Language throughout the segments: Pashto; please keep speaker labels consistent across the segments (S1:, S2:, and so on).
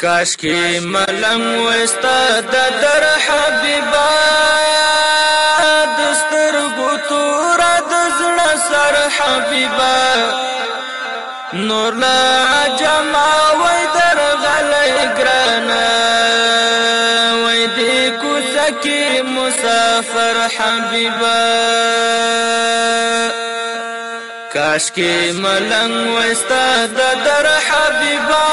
S1: کاش کی ملنګ وستا د در حبیبا دستر ګوتور د زړه سر حبیبا نور لا جما وای در غلې ګرانا وای دې کو زکی مسافر حبیبا کاش کی ملنګ وستا د در حبیبا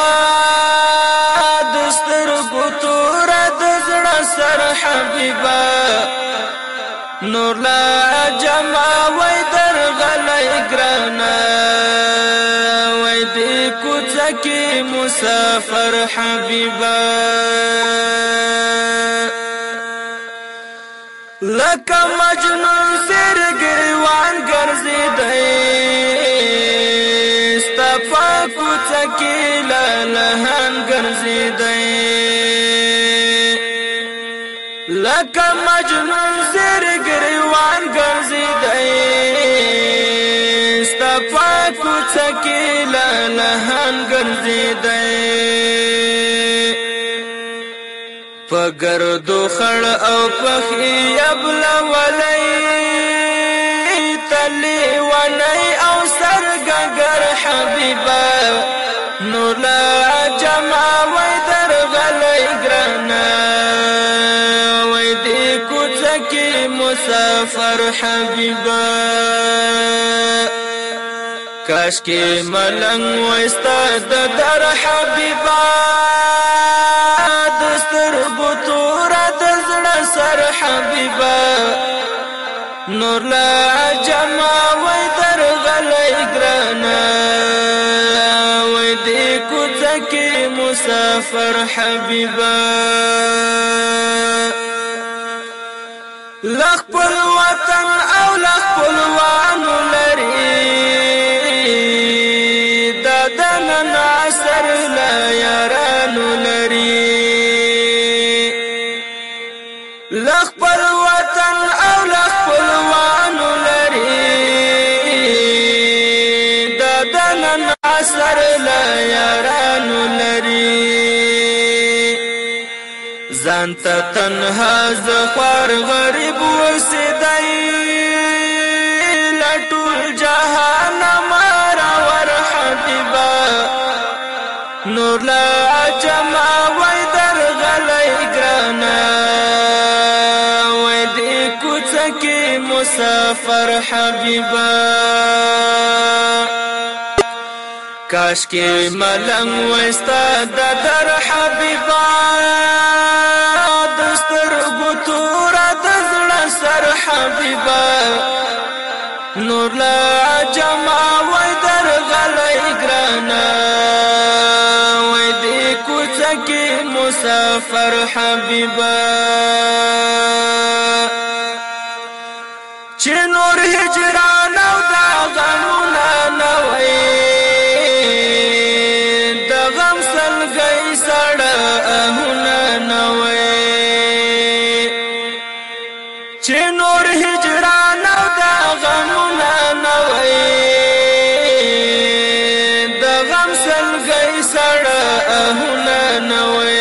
S1: دستر ګوتور د زړه سر حبیبا نور لا جما وای در غلې ګرانا وای دې کوڅه مسافر حبیبا لکه مجنون سر ګریوان ګرځیدای ستا په کوڅه کې لهن ګرځیدای لکه مجنون سر ګریوان ګرځیدای ستا په کوڅه کې لهن ګرځیدای پګردو خړ او پخې ابلا ولای تلی ونای او سرګر حبیبا نور لا جما وای در غلې ګرانا وای دې کوڅه کې مسافر حبیبا کاش کې ملنګ وستا د در حبیبا دستر ګوتور د زړه سر حبیبا نور لا جما وای در غلې ګرانا وای دې کوڅه کې مسافر حبیبا لخپل وطن او لخپل وانو لري ددن عصر لا یارانو لري لخپل وطن او لخپل وانو لري ددن عصر لا یارانو لري ځانت تنها زخوار غریب وسیدای لټول جهان مارا ور حبیبا نور لا جما وای در غلې ګرانا وای دې کوڅه کې مسافر حبیبا کاش کې ملنګ وستا د در حبیبا دستر ګوتور د زړه سر حبیبا نور لا جما وای در غلې ګرانا وای دې کوڅه کې مسافر حبیبا چې نور هجران او دا غمونه نه وای د غم سلګي سړه اهونه نه وای چې نور هجران او دا غمونه نه وای د غم سلګي سړه اهونه نه وای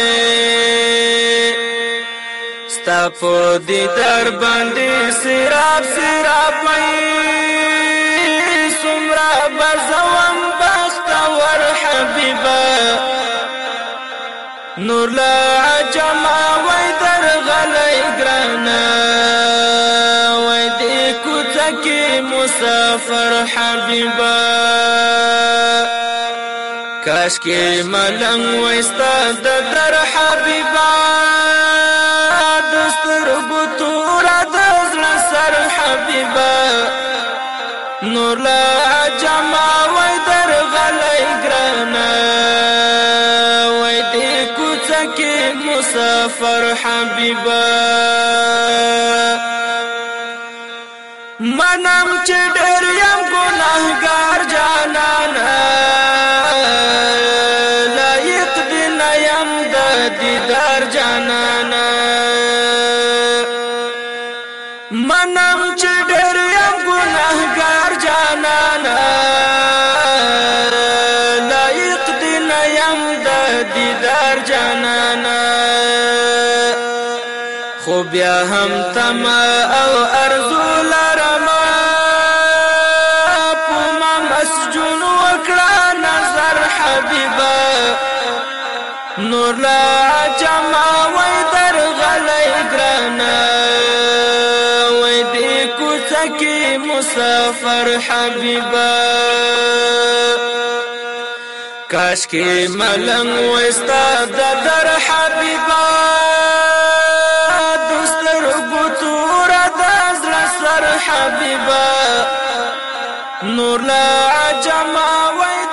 S1: ستا په دیدار باندې سراب سراب وای سمرا بزوم بختور حبیبا نور لا جما وای در غلې ګرانا وای دې کوڅه کې مسافر حبیبا کاش کې ملنګ وستا د در حبیبا دستر ګوتور د زړه سر حبیبا نور لا جما وای در غلې ګرانا وای دې کوڅه کې مسافر حبیبا منم چې ډېر یم ګناهګار جانانا لایق دې نه یم د دیدار جانانا منم چې ډېر یم ګناهګار جانانا لایق دې نه یم د دیدار جانانا خو بیا هم تما او ارزو لرما پوما مسجون وکړه نظر حبیبا نور لا جما وای در غلی ګرانا وای دې کوڅه کې مسافر حبیبا کاش کې ملنګ وستا در حبیبا دوستر ګتور د زړه سر حبیبا نور لا جما وای